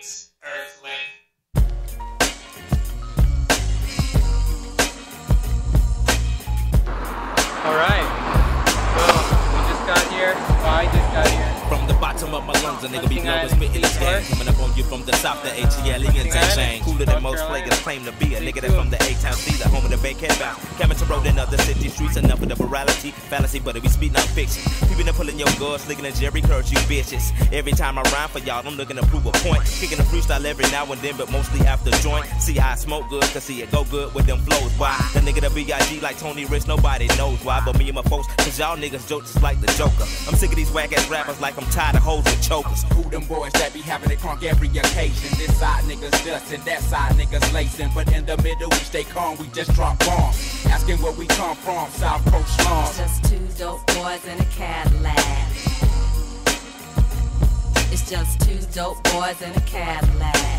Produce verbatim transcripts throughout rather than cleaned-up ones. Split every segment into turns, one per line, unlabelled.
Thanks, Earthling.
Alright. So, we just got here. Well, I just got here.
From the bottom of my lungs, a nigga be blowing, spitting this game. Coming up on you from the south, the H E L E and chain. Cooler than most players claim to be. A nigga that from the A-Town C, the home of the Bankhead bound. Coming to road in other city streets, enough of the virality, fallacy, but we speak non fiction. People that pulling your guards, looking at Jerry Curls, you bitches. Every time I rhyme for y'all, I'm looking to prove a point. Kicking a freestyle every now and then, but mostly after joint. See how I smoke good, cause see it go good with them flows. Why? The nigga that B I G like Tony Rich, nobody knows why. But me and my folks, cause y'all niggas joke just like the Joker. I'm sick of these whack ass rappers like I'm tired of hoes with chokers.
Who them boys that be having it crunk every occasion? This side niggas dustin', that side niggas lacing. But in the middle we stay calm, we just drop bombs. Asking where we come from, South Coast slums.
Just two dope boys in a Cadillac. It's just two dope boys in a Cadillac.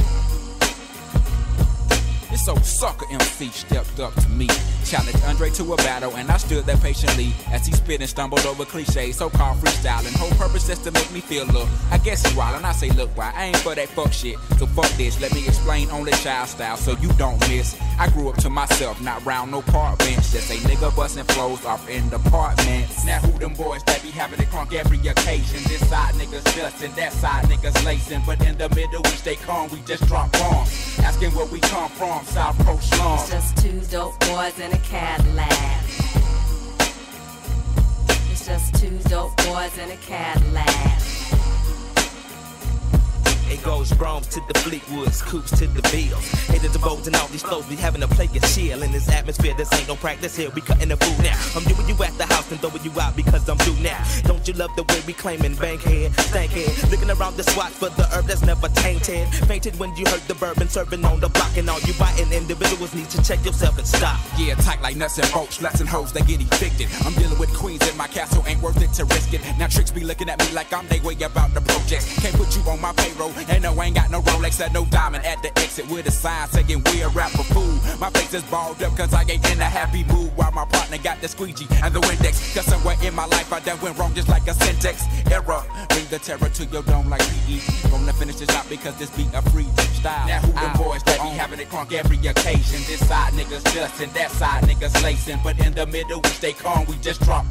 This old sucker M C stepped up to me, challenged Andre to a battle, and I stood there patiently as he spit and stumbled over cliches, so-called freestyling. Whole purpose just to make me feel look. I guess he wild, and I say, look, why I ain't for that fuck shit. So fuck this, let me explain only child style so you don't miss. I grew up to myself, not round no park bench. Just a nigga busting flows off in the apartments. Now who them boys that be having it crunk every occasion? This side niggas dustin', that side niggas lacing. But in the middle we stay calm, we just drop bombs. Asking where we come from, South Coast slums.
It's just two dope boys in a Cadillac. It's just two dope boys in a Cadillac.
It goes Bronx to the Fleetwoods, Coops to the Bills. Haters and bows and all these flows, we having a play and chill. In this atmosphere, this ain't no practice here, we cutting the food now. I'm doing you at the house and throwing you out because I'm due now. Don't you love the way we claiming Bankhead, Stankhead? Looking around the swat for the herb that's never tainted. Fainted when you heard the bourbon serving on the block, and all you biting individuals need to check yourself and stop.
Yeah, tight like nuts and bolts, less than hoes that get evicted. I'm dealing with queens in my castle, ain't worth it to risk it. Now tricks be looking at me like I'm they way about the projects. Can't put you on my payroll. And no, I ain't got no Rolex or no diamond at the exit with a sign saying we're rap for food. My face is balled up cause I ain't in a happy mood, while my partner got the squeegee and the Windex. Cause somewhere in my life I done went wrong just like a syntax error. Bring the terror to your dome like P E. Gonna finish this out because this beat a free style. Now who them boys that be having it crunk every occasion? This side niggas dustin', that side niggas lacing. But in the middle we stay calm, we just drop.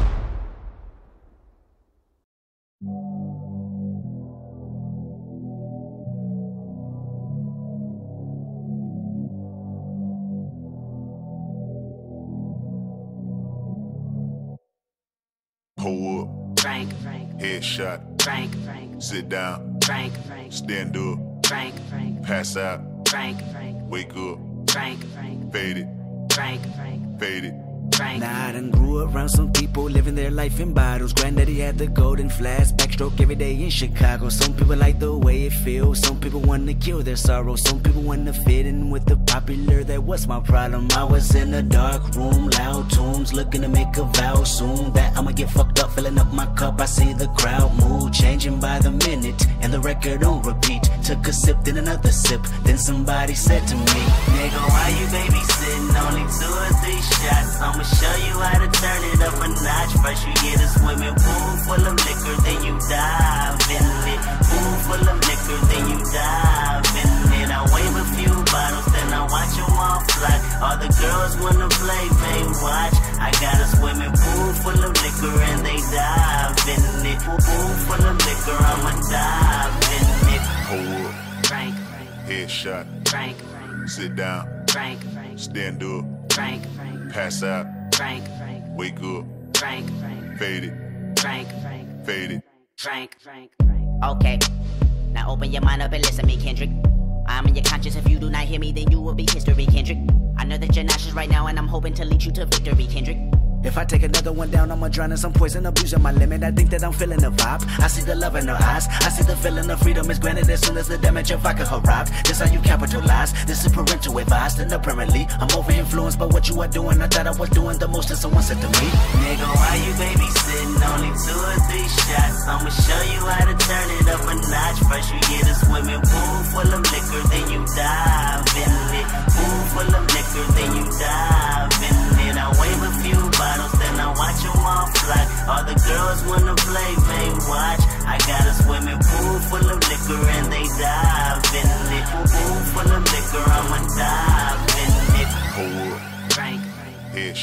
Pull up,
Frank, Frank,
headshot,
Frank, Frank,
sit down,
Frank, Frank,
stand up,
Frank, Frank,
pass out,
Frank, Frank,
wake up,
Frank, Frank,
fade it,
Frank, Frank,
fade it.
Frank.
Nah, I done grew around some people living their life in bottles. Granddaddy had the golden flask, backstroke every day in Chicago. Some people like the way it feels. Some people want to kill their sorrow. Some people want to fit in with the popular. That was my problem. I was in a dark room, loud tunes, looking to make a vow soon that I'ma get fucked up, filling up my cup. I see the crowd mood changing by the minute, and the record on repeat. Took a sip, then another sip. Then somebody said to me, nigga, why you babysitting? Only two or three shots. I'ma show you how to turn it up a notch. First you get a swimming pool full of liquor, then you dive in it. Pool full of liquor, then you dive in it. I wave a few bottles, then I watch them all fly. All the girls wanna play, they watch. I got a swimming pool full of liquor and they dive in it. Pool full of liquor, I'ma dive in it.
Pull up,
Frank, Frank,
headshot,
Frank, Frank,
sit down,
Frank, Frank,
stand up,
Frank, Frank,
pass out,
Frank, Frank,
wake up,
Frank, Frank,
fade it,
Frank, Frank,
fade it.
Frank, Frank, Frank.
Okay, now open your mind up and listen to me, Kendrick. I'm in your conscience. If you do not hear me, then you will be history, Kendrick. I know that you're nauseous right now, and I'm hoping to lead you to victory, Kendrick.
If I take another one down, I'ma drown in some poison, abusing my limit. I think that I'm feeling the vibe. I see the love in her eyes. I see the feeling of freedom is granted as soon as the damage of vodka arrives. This how you capitalize. This is parental advice. And apparently, I'm over influenced by what you are doing. I thought I was doing the most, and someone said to me, nigga, why you babysitting? Only two or three shots. I'ma show you how to turn it up a notch. First you get a swimming pool full of liquor, then you dive in it. Pool full of liquor, then you dive in it. I wave a few bottles, then I watch them all fly. All the girls wanna play, they watch. I got a swimming pool full of liquor and they die.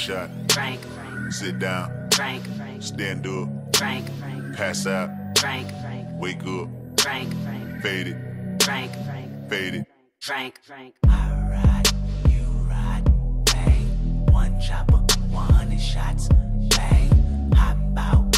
shot.
Frank.
Sit down.
Frank.
Stand up.
Frank.
Pass out.
Frank.
Wake up.
Frank.
Fade it.
Frank.
Fade it.
Frank. Frank.
I ride, you ride, bang. One chopper, one hundred shots, bang. Hop out.